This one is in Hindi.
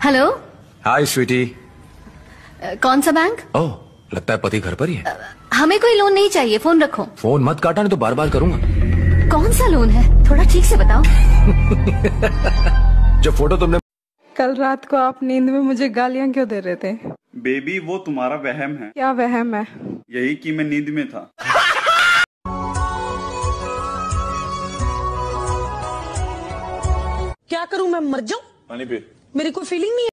हेलो। हाय स्वीटी। कौन सा बैंक? ओह, लगता है पति घर पर ही है। हमें कोई लोन नहीं चाहिए, फोन रखो। फोन मत काटा, नहीं तो बार बार करूंगा। कौन सा लोन है, थोड़ा ठीक से बताओ। जो फोटो तुमने कल रात को आप नींद में मुझे गालियां क्यों दे रहे थे? बेबी वो तुम्हारा वहम है। क्या वहम है? यही कि मैं नींद में था। क्या करूं, मैं मर जाऊं? पानी पी। मेरी कोई फीलिंग नहीं है।